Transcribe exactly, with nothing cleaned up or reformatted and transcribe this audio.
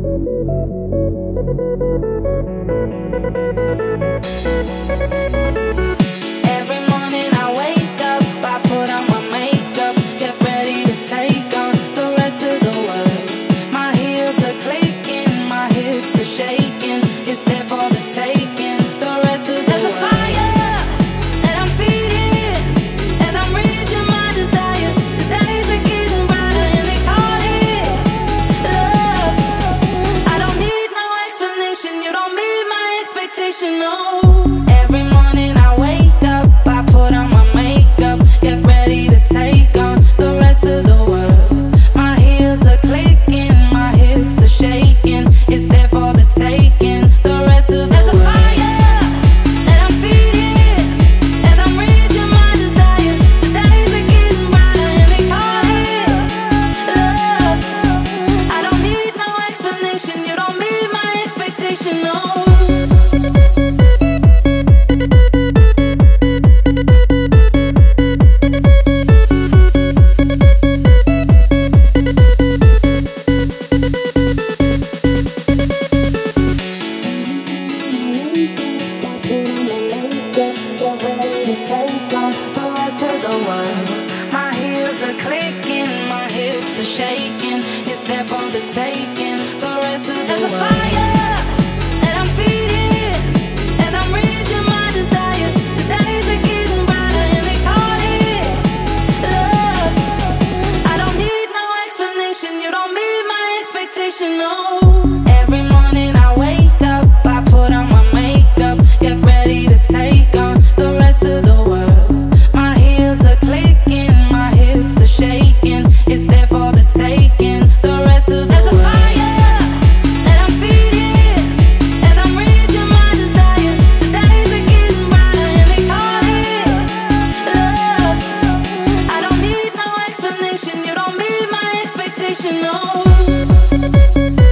Every morning I wake up, I put on my makeup, get ready to take on the rest of the world. My heels are clicking, my hips are shaking, it's there for the taking. The rest of the There's world. A fire that I'm feeding as I'm reaching my desire. The days are getting brighter and they call it love. I don't need no explanation, you don't meet my expectation, no. Every morning I wake up, I put on my makeup, get ready to take on the rest of the world. My heels are clicking, my hips are shaking, it's there for the taking. The rest of the There's a fire that I'm feeding as I'm reaching my desire. The days are getting brighter and they call it love. I don't need no explanation, you don't meet my expectation, no. My heels are clicking, my hips are shaking, it's there for the taking. The rest of the There's a fire that I'm feeding as I'm reaching my desire. The days are getting brighter and they call it love. I don't need no explanation, you don't meet my expectation, no. Every morning I wake up, I put on my makeup, get ready to take on the rest of the world. My heels are clicking, my hips are shaking, it's there for the taking. The rest of the There's a fire that I'm feeding as I'm reaching my desire. The days are getting brighter and they call it love. I don't need no explanation, you don't meet my expectation, no.